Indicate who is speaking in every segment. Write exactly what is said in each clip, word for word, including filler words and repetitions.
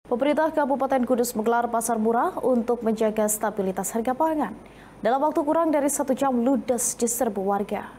Speaker 1: Pemerintah Kabupaten Kudus menggelar pasar murah untuk menjaga stabilitas harga pangan. Dalam waktu kurang dari satu jam ludes diserbu warga.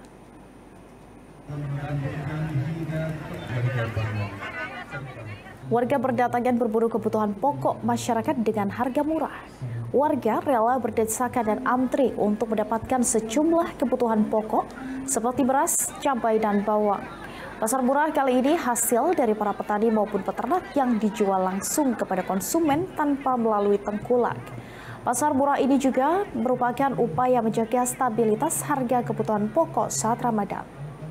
Speaker 1: Warga berdatangan berburu kebutuhan pokok masyarakat dengan harga murah. Warga rela berdesakan dan antri untuk mendapatkan sejumlah kebutuhan pokok seperti beras, cabai, dan bawang. Pasar murah kali ini hasil dari para petani maupun peternak yang dijual langsung kepada konsumen tanpa melalui tengkulak. Pasar murah ini juga merupakan upaya menjaga stabilitas harga kebutuhan pokok saat Ramadan.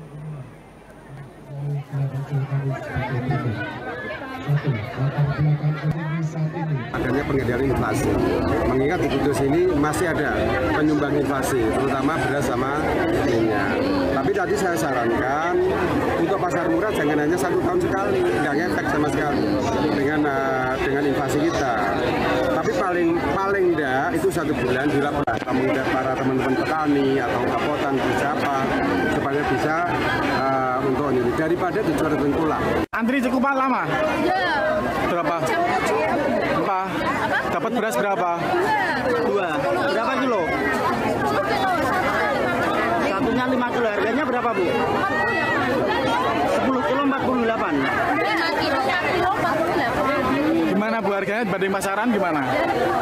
Speaker 2: Adanya pengendalian inflasi, mengingat di Kudus ini masih ada penyumbang inflasi, terutama beras sama minyak. Tapi tadi saya sarankan untuk pasar murah jangan hanya satu tahun sekali, nggak ngefek sama sekali dengan uh, dengan inflasi kita. Tapi paling paling enggak itu satu bulan dilaporkan mengingat para teman-teman petani atau kapotan siapa supaya bisa uh, untuk ini daripada dijual tengkulak.
Speaker 3: Antri cukup lama?
Speaker 4: Ya.
Speaker 3: Berapa? Apa? Dapat beras berapa?
Speaker 4: Dua.
Speaker 3: Berapa kilo? Satunya lima kilo. Harganya berapa, Bu? sepuluh kilo empat puluh delapan.
Speaker 4: lima kilo empat puluh delapan.
Speaker 3: Gimana, Bu, harganya dibanding pasaran gimana?